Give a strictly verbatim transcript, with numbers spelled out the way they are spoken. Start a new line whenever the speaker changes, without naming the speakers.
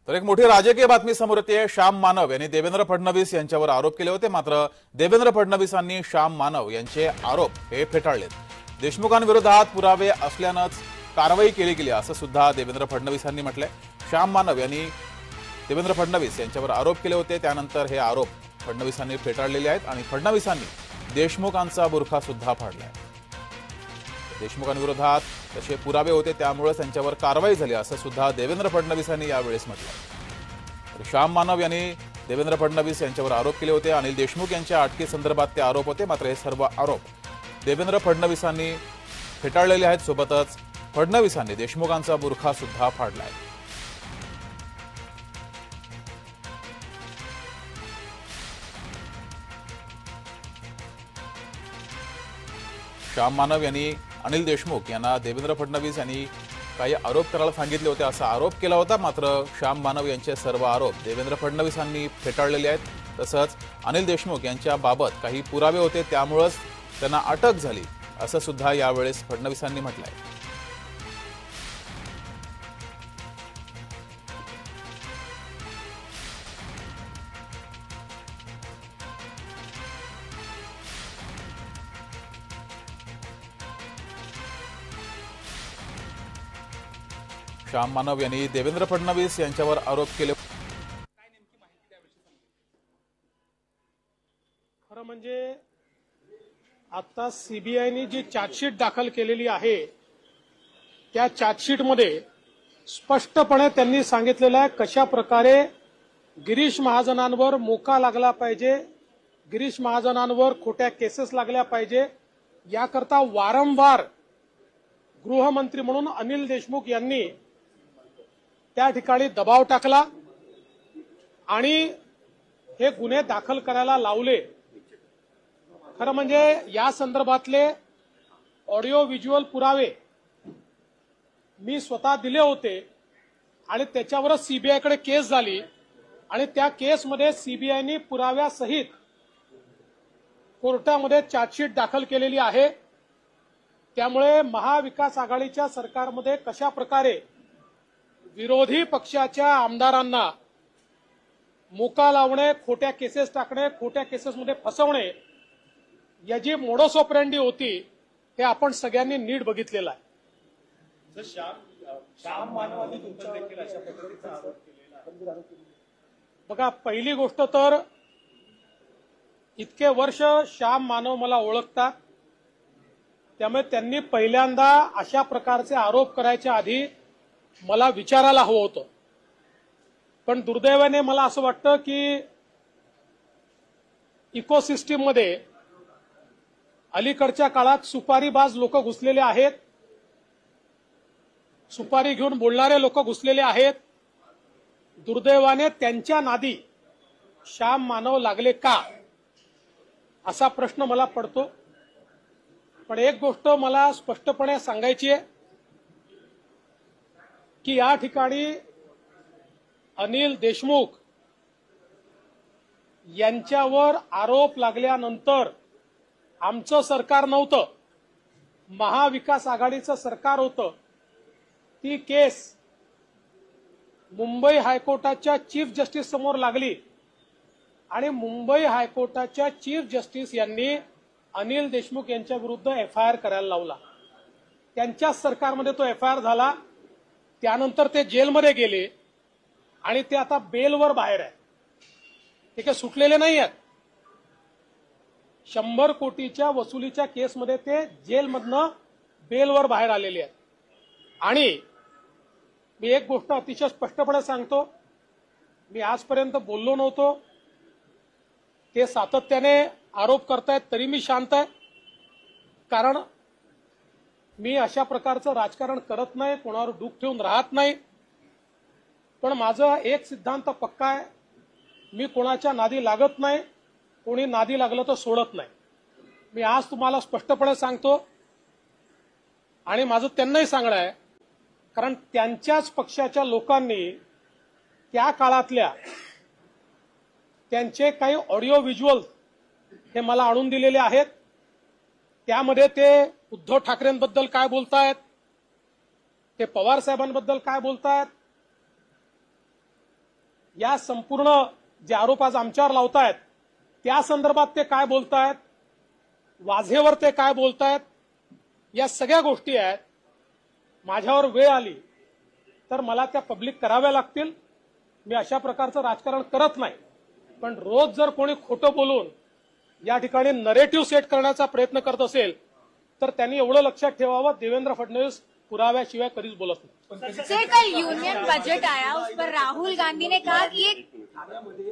तर एक मोठी राजकीय बातमी समोर येते। श्याम मानव यांनी देवेंद्र फडणवीस यांच्यावर आरोप केले होते, मात्र देवेंद्र फडणवीसांनी श्याम मानव यांचे आरोप हे फेटाळलेत। देशमुखांविरोधात पुरावे असल्यानंच कारवाई केली गेली असं सुद्धा देवेंद्र फडणवीसांनी म्हटलंय। श्याम मानव यांनी देवेंद्र फडणवीस यांच्यावर आरोप केले होते, त्यानंतर हे आरोप फडणवीसांनी फेटाळलेले आहेत आणि फडणवीसांनी देशमुखांचा बुरखा सुद्धा फाडलाय। देशमुखांविरोधात तसे पुरावे होते, त्यामुळे त्यांच्यावर कारवाई झाली असं सुद्धा देवेंद्र फडणवीसांनी यावेळेस म्हटलं। श्याम मानव यांनी देवेंद्र फडणवीस यांच्यावर आरोप केले होते। अनिल देशमुख यांच्या अटकेसंदर्भात ते आरोप होते, मात्र हे सर्व आरोप देवेंद्र फडणवीसांनी फेटाळलेले आहेत। सोबतच फडणवीसांनी देशमुखांचा बुरखा सुद्धा फाडलाय। श्याम मानव यांनी अनिल देशमुख यांना देवेंद्र फडणवीस यांनी काही आरोप करायला सांगितले होते असा आरोप केला होता, मात्र श्याम मानव यांचे सर्व आरोप देवेंद्र फडणवीसांनी फेटाळलेले आहेत। तसंच अनिल देशमुख यांच्या बाबत काही पुरावे होते, त्यामुळेच त्यांना अटक झाली असं सुद्धा यावेळेस फडणवीसांनी म्हटलंय। श्याम मानव यांनी देवेंद्र फडणवीस यांच्यावर आरोप केले।
खरं म्हणजे आता सीबीआयने जी चार्जशीट दाखल केलेली आहे त्या चार्जशीटमध्ये स्पष्टपणे त्यांनी सांगितलेलं आहे कशा प्रकारे गिरीश महाजनांवर मोका लागला पाहिजे, गिरीश महाजनांवर खोट्या केसेस लागल्या पाहिजे, याकरता वारंवार गृहमंत्री म्हणून अनिल देशमुख यांनी त्या ठिकाणी दबाव टाकला आणि हे गुन्हे दाखल करायला लावले। खरं म्हणजे या संदर्भातले ऑडिओ व्हिज्युअल पुरावे मी स्वतः दिले होते आणि त्याच्यावरच सीबीआयकडे केस झाली आणि त्या केसमध्ये सीबीआयने पुराव्यासहित कोर्टामध्ये चार्जशीट दाखल केलेली आहे। त्यामुळे महाविकास आघाडीच्या सरकारमध्ये कशा प्रकारे विरोधी पक्षाच्या आमदारांना मोका लावणे, खोट्या केसेस टाकणे, खोट्या केसेसमध्ये फसवणे याची मोडस ऑपरेंडी होती हे आपण सगळ्यांनी नीट बघितलेलं आहे।
श्याम मानवानी तुमच्यावर देखील अशा पद्धतीचा आरोप केलेला आहे।
बघा, पहिली गोष्ट तर इतके वर्ष श्याम मानव मला ओळखतात, त्यामुळे त्यांनी पहिल्यांदा अशा प्रकारचे आरोप करायच्या आधी मला विचारायला हवं होतं। पण दुर्दैवाने मला असं वाटतं की इकोसिस्टीम मध्ये अलीकडच्या काळात सुपारीबाज लोक घुसलेले आहेत, सुपारी घेऊन बोलणारे लोक घुसलेले आहेत। दुर्दैवाने त्यांच्या नादी श्याम मानव लागले का असा प्रश्न मला पडतो। पण एक गोष्ट मला स्पष्टपणे सांगायची आहे की या ठिकाणी अनिल देशमुख यांच्यावर आरोप लागल्यानंतर आमचं सरकार नव्हतं, महाविकास आघाडीचं सरकार होतं। ती केस मुंबई हायकोर्टाच्या चीफ जस्टिस समोर लागली आणि मुंबई हायकोर्टाच्या चीफ जस्टिस यांनी अनिल देशमुख यांच्या विरुद्ध एफ आय आर करायला लावला। त्यांच्याच सरकारमध्ये तो एफ आय आर झाला। त्यानंतर ते जेलमध्ये गेले आणि ते आता बेलवर बाहेर आहे, ते काही सुटलेले नाही आहेत। शंभर कोटीच्या वसुलीच्या केसमध्ये ते जेलमधनं बेलवर बाहेर आलेले आहेत। आणि मी एक गोष्ट अतिशय स्पष्टपणे सांगतो, मी आजपर्यंत बोललो नव्हतो, ते सातत्याने आरोप करतायत तरी मी शांत आहे, कारण मी अशा प्रकारचं राजकारण करत नाही, कोणावर डूक ठेवून राहत नाही। पण माझा एक सिद्धांत पक्का आहे, मी कोणाच्या नादी लागत नाही, कोणी नादी लागलं तर सोडत नाही। मी आज तुम्हाला स्पष्टपणे सांगतो आणि माझं त्यांनाही सांगणं आहे, कारण त्यांच्याच पक्षाच्या लोकांनी त्या काळातल्या त्यांचे काही ऑडिओ व्हिज्युअल हे मला आणून दिलेले आहेत। त्यामध्ये ते उद्धव ठाकरेंबद्दल काय बोलतायत, ते पवार साहेबांबद्दल काय बोलतायत, या संपूर्ण जे आरोप आज आमच्यावर लावतायत त्या संदर्भात ते काय बोलतायत, वाझेवर ते काय बोलतायत, या सगळ्या गोष्टी आहेत. माझ्यावर वेळ आली तर मला त्या पब्लिक कराव्या लागतील. मी अशा प्रकारचं राजकारण करत नाही. पण रोज जर कोणी खोटं बोलून या ठिकाणी नरेटिव्ह सेट करण्याचा प्रयत्न करत असेल तर त्यांनी एवढं लक्षात ठेवावं, देवेंद्र फडणवीस पुराव्याशिवाय कधीच बोलत नाही.
सर, कल यूनियन बजट आया, उस पर राहुल गांधी ने कहा कि ये